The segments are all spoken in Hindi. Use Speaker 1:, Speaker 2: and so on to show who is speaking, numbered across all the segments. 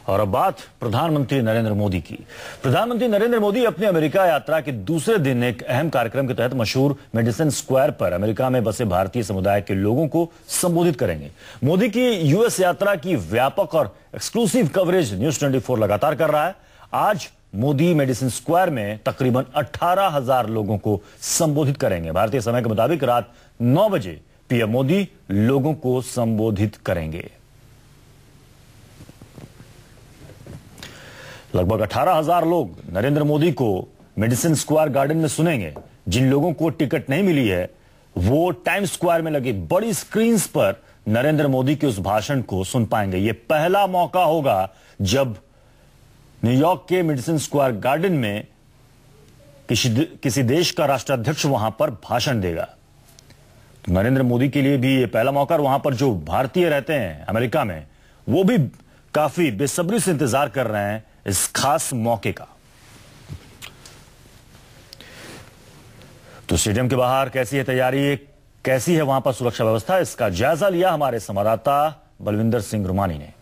Speaker 1: और अब बात प्रधानमंत्री नरेंद्र मोदी की। प्रधानमंत्री नरेंद्र मोदी अपनी अमेरिका यात्रा के दूसरे दिन एक अहम कार्यक्रम के तहत मशहूर मेडिसन स्क्वायर पर अमेरिका में बसे भारतीय समुदाय के लोगों को संबोधित करेंगे। मोदी की यूएस यात्रा की व्यापक और एक्सक्लूसिव कवरेज न्यूज 24 लगातार कर रहा है। आज मोदी मेडिसन स्क्वायर में तकरीबन 18,000 लोगों को संबोधित करेंगे। भारतीय समय के मुताबिक रात 9 बजे पीएम मोदी लोगों को संबोधित करेंगे। लगभग 18,000 लोग नरेंद्र मोदी को मेडिसन स्क्वायर गार्डन में सुनेंगे। जिन लोगों को टिकट नहीं मिली है वो टाइम स्क्वायर में लगी बड़ी स्क्रीन्स पर नरेंद्र मोदी के उस भाषण को सुन पाएंगे। यह पहला मौका होगा जब न्यूयॉर्क के मेडिसन स्क्वायर गार्डन में किसी देश का राष्ट्राध्यक्ष वहां पर भाषण देगा। तो नरेंद्र मोदी के लिए भी यह पहला मौका, और वहां पर जो भारतीय रहते हैं अमेरिका में वो भी काफी बेसब्री से इंतजार कर रहे हैं इस खास मौके का। तो स्टेडियम के बाहर कैसी है तैयारी, कैसी है वहां पर सुरक्षा व्यवस्था, इसका जायजा लिया हमारे संवाददाता बलविंदर सिंह रुमानी ने।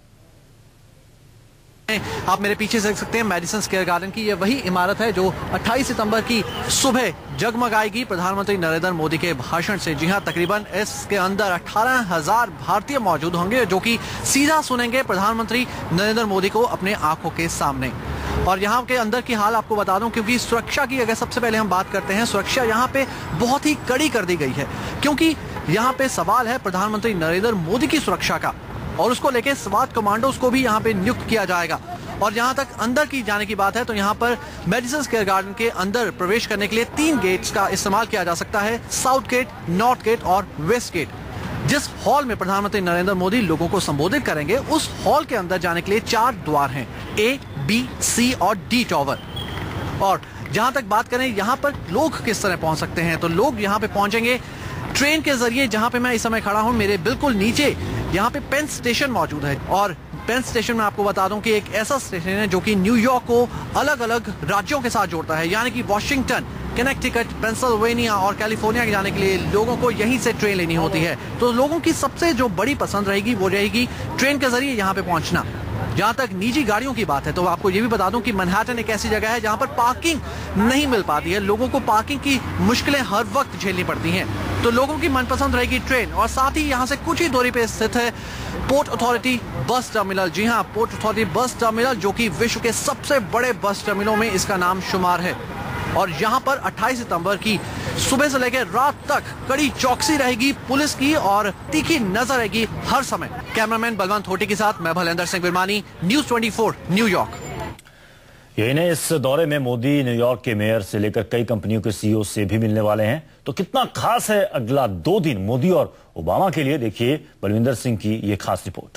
Speaker 2: आप मेरे पीछे देख सकते हैं मेडिसन स्क्वायर गार्डन की। यह वही इमारत है जो 28 सितंबर की सुबह जगमगाएगी प्रधानमंत्री नरेंद्र मोदी के भाषण से। जी हां, तकरीबन इसके अंदर 18,000 भारतीय मौजूद होंगे जो कि सीधा सुनेंगे प्रधानमंत्री नरेंद्र मोदी को अपने आंखों के सामने। और यहाँ के अंदर की हाल आपको बता दूं, क्योंकि सुरक्षा की अगर सबसे पहले हम बात करते हैं, सुरक्षा यहाँ पे बहुत ही कड़ी कर दी गई है, क्योंकि यहाँ पे सवाल है प्रधानमंत्री नरेंद्र मोदी की सुरक्षा का, और उसको लेकर स्वात कमांडोज को भी यहाँ पे नियुक्त किया जाएगा। और जहां तक अंदर की जाने की बात है तो यहाँ पर मेडिसन स्क्वायर गार्डन के अंदर प्रवेश करने के लिए 3 गेट्स का इस्तेमाल किया जा सकता है, साउथ गेट, नॉर्थ गेट और वेस्ट गेट। जिस हॉल में प्रधानमंत्री नरेंद्र मोदी लोगों को संबोधित करेंगे उस हॉल के अंदर जाने के लिए 4 द्वार हैं, A, B, C और D टावर। और जहां तक बात करें यहाँ पर लोग किस तरह पहुंच सकते हैं, तो लोग यहाँ पे पहुंचेंगे ट्रेन के जरिए। जहां पे मैं इस समय खड़ा हूं मेरे बिल्कुल नीचे यहाँ पे पेन स्टेशन मौजूद है, और पेन स्टेशन में आपको बता दूं कि एक ऐसा स्टेशन है जो कि न्यूयॉर्क को अलग अलग राज्यों के साथ जोड़ता है, यानी कि वॉशिंगटन, कनेक्टिकट, पेंसिल्वेनिया और कैलिफोर्निया के जाने के लिए लोगों को यहीं से ट्रेन लेनी होती है। तो लोगों की सबसे जो बड़ी पसंद रहेगी वो रहेगी ट्रेन के जरिए यहाँ पे पहुंचना। जहां तक निजी गाड़ियों की बात है तो आपको ये भी बता दूं कि मैनहट्टन एक ऐसी जगह है जहां पर पार्किंग नहीं मिल पाती है, लोगों को पार्किंग की मुश्किलें हर वक्त झेलनी पड़ती हैं। तो लोगों की मनपसंद रहेगी ट्रेन। और साथ ही यहां से कुछ ही दूरी पे स्थित है पोर्ट अथॉरिटी बस टर्मिनल। जी हां, पोर्ट अथॉरिटी बस टर्मिनल, जो कि विश्व के सबसे बड़े बस टर्मिनलों में इसका नाम शुमार है। और यहाँ पर 28 सितंबर की सुबह से लेकर रात तक कड़ी चौकसी रहेगी पुलिस की, और तीखी नजर रहेगी हर समय। कैमरामैन बलवंत होटी के साथ मैं बलविंदर सिंह बिरमानी, न्यूज 24 न्यूयॉर्क।
Speaker 1: यही नहीं, इस दौरे में मोदी न्यूयॉर्क के मेयर से लेकर कई कंपनियों के सीईओ से भी मिलने वाले हैं। तो कितना खास है अगला 2 दिन मोदी और ओबामा के लिए, देखिए बलविंदर सिंह की ये खास रिपोर्ट।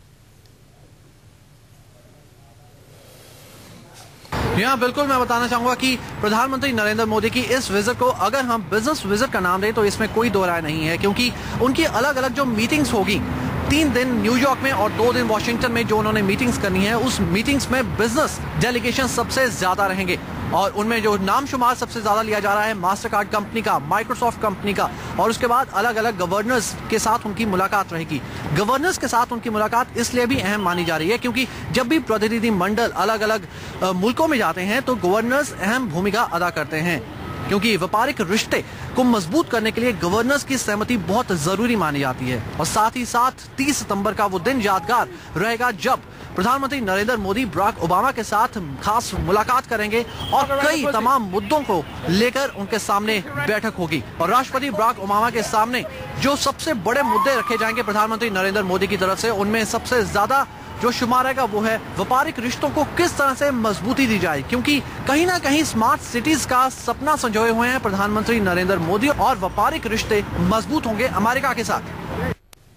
Speaker 2: यहाँ बिल्कुल मैं बताना चाहूंगा कि प्रधानमंत्री नरेंद्र मोदी की इस विजिट को अगर हम बिजनेस विजिट का नाम दें तो इसमें कोई दो राय नहीं है, क्योंकि उनकी अलग अलग जो मीटिंग्स होगी, 3 दिन न्यूयॉर्क में और 2 दिन वॉशिंगटन में जो उन्होंने मीटिंग्स करनी है, उस मीटिंग्स में बिजनेस डेलीगेशन सबसे ज्यादा रहेंगे। और उनमें जो नाम शुमार सबसे ज्यादा लिया जा रहा है मास्टर कार्ड कंपनी का, माइक्रोसॉफ्ट कंपनी का, और उसके बाद अलग अलग गवर्नर्स के साथ उनकी मुलाकात रहेगी। गवर्नर्स के साथ उनकी मुलाकात इसलिए भी अहम मानी जा रही है क्योंकि जब भी प्रतिनिधि मंडल अलग अलग मुल्कों में जाते हैं तो गवर्नर्स अहम भूमिका अदा करते हैं, क्योंकि व्यापारिक रिश्ते को मजबूत करने के लिए गवर्नर्स की सहमति बहुत जरूरी मानी जाती है। और साथ ही साथ 30 सितंबर का वो दिन यादगार रहेगा जब प्रधानमंत्री नरेंद्र मोदी बराक ओबामा के साथ खास मुलाकात करेंगे और कई तमाम मुद्दों को लेकर उनके सामने बैठक होगी। और राष्ट्रपति बराक ओबामा के सामने जो सबसे बड़े मुद्दे रखे जाएंगे प्रधानमंत्री नरेंद्र मोदी की तरफ से, उनमें सबसे ज्यादा जो शुमार रहेगा वो है व्यापारिक रिश्तों को किस तरह से मजबूती दी जाए, क्योंकि कहीं ना कहीं स्मार्ट सिटीज का सपना संजोए हुए हैं प्रधानमंत्री नरेंद्र मोदी, और व्यापारिक रिश्ते मजबूत होंगे अमेरिका के साथ।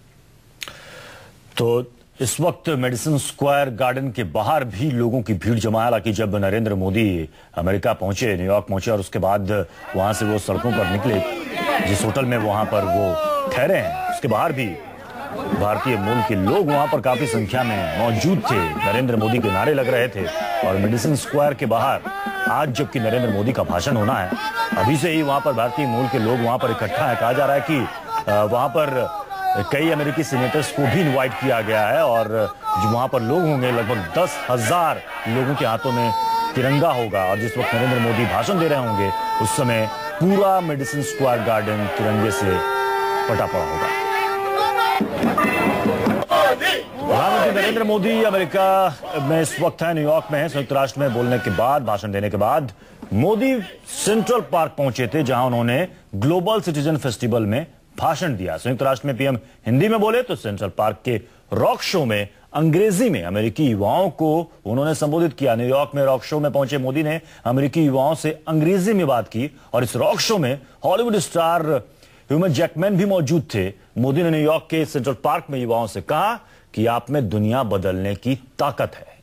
Speaker 1: तो इस वक्त मेडिसन स्क्वायर गार्डन के बाहर भी लोगों की भीड़ जमा है। हालांकि जब नरेंद्र मोदी अमेरिका पहुंचे, न्यूयॉर्क पहुंचे और उसके बाद वहां से वो सड़कों पर निकले, जिस होटल में वहां पर वो ठहरे हैं उसके बाहर भी भारतीय मूल के लोग वहां पर काफी संख्या में मौजूद थे। नरेंद्र मोदी के नारे लग रहे थे। और मेडिसन स्क्वायर के बाहर आज जबकि नरेंद्र मोदी का भाषण होना है, अभी से ही वहां पर भारतीय मूल के लोग वहां पर इकट्ठा है। कहा जा रहा है कि वहां पर कई अमेरिकी सीनेटर्स को भी इनवाइट किया गया है और जो वहां पर लोग होंगे लगभग 10,000 लोगों के हाथों में तिरंगा होगा। और जिस वक्त नरेंद्र मोदी भाषण दे रहे होंगे उस समय पूरा मेडिसन स्क्वायर गार्डन तिरंगे से पटा पड़ा होगा। प्रधानमंत्री नरेंद्र मोदी अमेरिका में इस वक्त है, न्यूयॉर्क में है। संयुक्त राष्ट्र में बोलने के बाद, भाषण देने के बाद मोदी सेंट्रल पार्क पहुंचे थे, जहां उन्होंने ग्लोबल सिटीजन फेस्टिवल में भाषण दिया। संयुक्त राष्ट्र में पीएम हिंदी में बोले तो सेंट्रल पार्क के रॉक शो में अंग्रेजी में अमेरिकी युवाओं को उन्होंने संबोधित किया। न्यूयॉर्क में रॉक शो में पहुंचे मोदी ने अमेरिकी युवाओं से अंग्रेजी में बात की और इस रॉक शो में हॉलीवुड स्टार ह्यूमन जैकमैन भी मौजूद थे। मोदी ने न्यूयॉर्क के सेंट्रल पार्क में युवाओं से कहा कि आप में दुनिया बदलने की ताकत है।